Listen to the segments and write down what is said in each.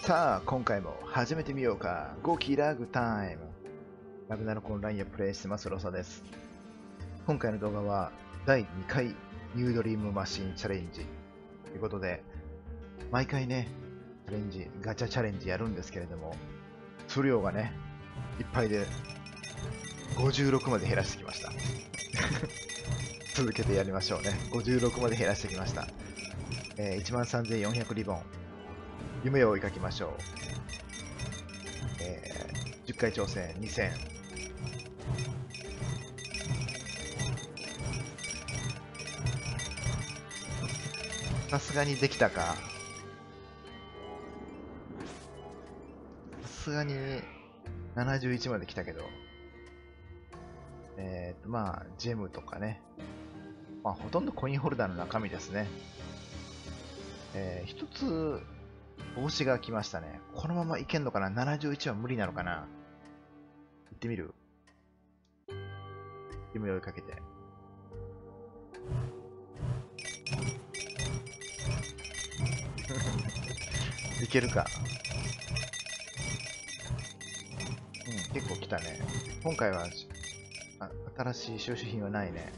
さあ、今回も始めてみようか。ゴキラグタイム。ラグナロクオンラインをプレイしてます、ロサです。今回の動画は、第2回ニュードリームマシンチャレンジ。ということで、毎回ね、チャレンジ、ガチャチャレンジやるんですけれども、数量がね、いっぱいで、56まで減らしてきました。続けてやりましょうね。56まで減らしてきました。13,400リボン。夢を追いかけましょう。10回挑戦2000。さすがにできたか。さすがに71まで来たけど。まあ、ジェムとかね。まあ、ほとんどコインホルダーの中身ですね。一つ、帽子が来ましたね。このままいけんのかな？ 71 は無理なのかな？行ってみる？夢を追いかけて。いけるか？うん、結構来たね。今回は、新しい収集品はないね。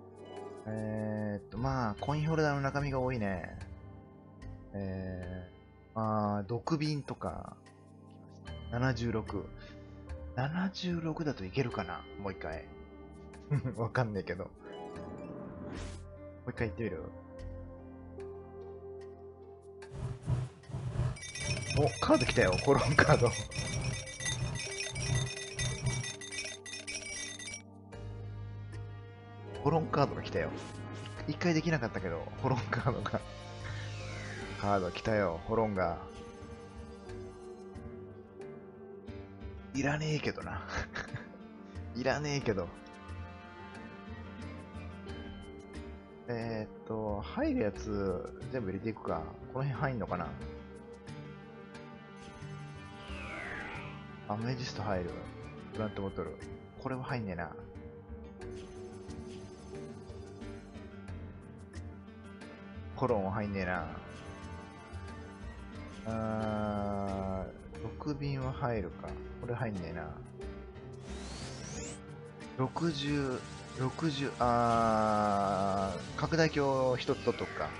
まあ、コインホルダーの中身が多いね。毒瓶とか、76。76だといけるかな？もう一回。わかんないけど。もう一回行ってみる？お、カード来たよ。コロンカード。コロンカードが来たよ。一回できなかったけど、ホロンカードが。カード来たよ、ホロンが。いらねえけどな。いらねえけど。入るやつ全部入れていくか。この辺入んのかな？アメジスト入る。プラントボトル。これは入んねえな。コロンは入んねえな。6瓶は入るか。これ入んねえな。60、拡大鏡一つ取っとくか。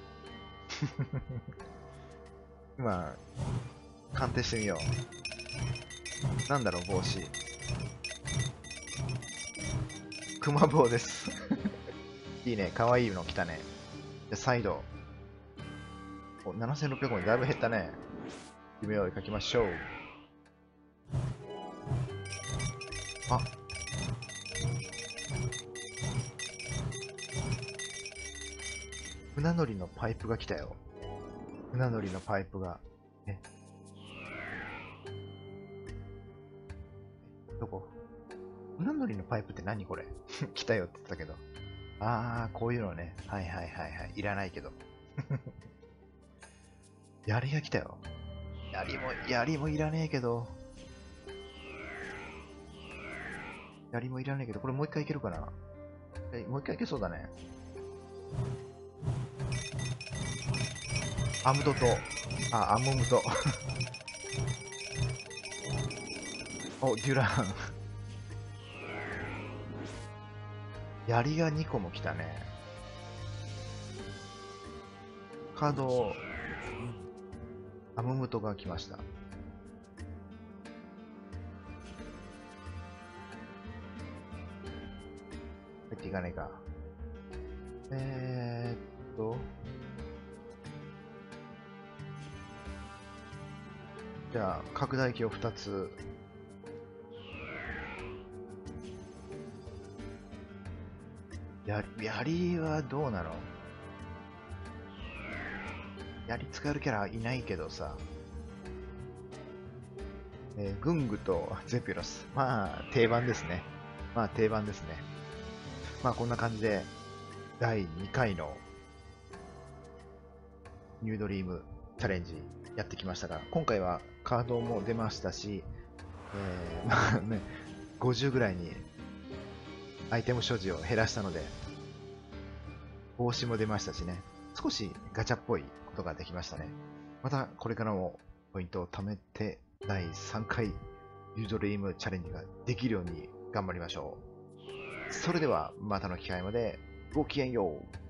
今、鑑定してみよう。なんだろう、帽子。熊棒です。いいね、かわいいの来たね。で、再度。お、7600本だいぶ減ったね。夢を追いかけましょう。あ、船乗りのパイプが来たよ。船乗りのパイプが。え、どこ？船乗りのパイプって何これ？来たよって言ってたけど。こういうのね。はいはいはいはい。いらないけど。槍が来たよ。槍もいらねえけど。槍もいらねえけど、これもう一回いけるかな？もう一回いけそうだね。アムドと、アムムと。お、デュラン。槍が2個も来たね。カード、アムムトが来ました。入っていかないか。じゃあ、拡大鏡2つ。槍はどうなの？槍使えるキャラいないけどさ。グングとゼピロス。まあ、定番ですね。まあ、定番ですね。まあ、こんな感じで、第2回のニュードリームチャレンジやってきましたが、今回はカードも出ましたし、まあね、50ぐらいにアイテム所持を減らしたので、帽子も出ましたしね、少しガチャっぽいことができましたね。またこれからもポイントを貯めて、第3回ユードリームチャレンジができるように頑張りましょう。それでは、またの機会まで、ごきげんよう。